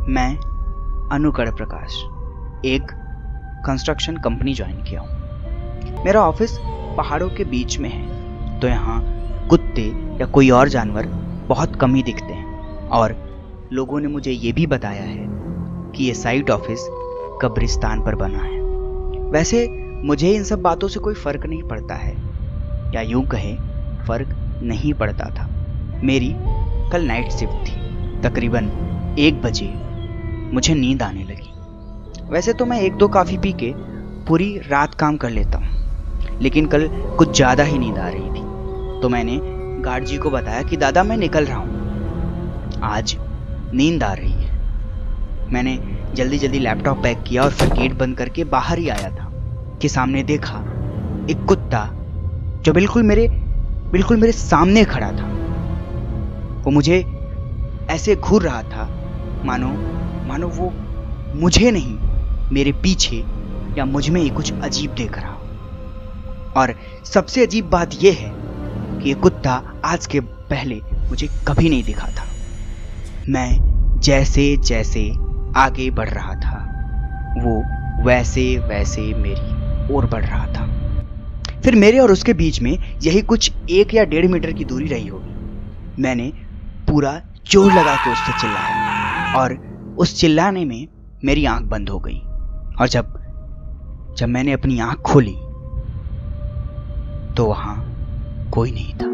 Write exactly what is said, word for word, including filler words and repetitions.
मैं अनुकड़ प्रकाश एक construction company join किया हूँ। मेरा ऑफिस पहाड़ों के बीच में है, तो यहाँ कुत्ते या कोई और जानवर बहुत कम ही दिखते हैं। और लोगों ने मुझे ये भी बताया है कि ये साइट ऑफिस कब्रिस्तान पर बना है। वैसे मुझे इन सब बातों से कोई फर्क नहीं पड़ता है, या यूं कहें फर्क नहीं पड़ता था। मेरी कल नाइट शिफ्ट थी। तकरीबन एक बजे मुझे नींद आने लगी। वैसे तो मैं एक दो कॉफी पी के पूरी रात काम कर लेता हूँ, लेकिन कल कुछ ज़्यादा ही नींद आ रही थी। तो मैंने गार्ड जी को बताया कि दादा मैं निकल रहा हूँ, आज नींद आ रही है। मैंने जल्दी जल्दी लैपटॉप पैक किया और फिर गेट बंद करके बाहर ही आया था कि सामने देखा एक कुत्ता जो बिल्कुल मेरे बिल्कुल मेरे सामने खड़ा था। वो मुझे ऐसे घूर रहा था मानो मानो वो मुझे नहीं, मेरे पीछे या मुझ में ही कुछ अजीब देख रहा हो। और सबसे अजीब बात यह है कि ये कुत्ता आज के पहले मुझे कभी नहीं दिखा था। मैं जैसे जैसे आगे बढ़ रहा था, वो वैसे वैसे मेरी ओर बढ़ रहा था। फिर मेरे और उसके बीच में यही कुछ एक या डेढ़ मीटर की दूरी रही होगी। मैंने पूरा जोर लगा के उससे चिल्लाया और उस चिल्लाने में मेरी आंख बंद हो गई। और जब जब मैंने अपनी आंख खोली तो वहां कोई नहीं था।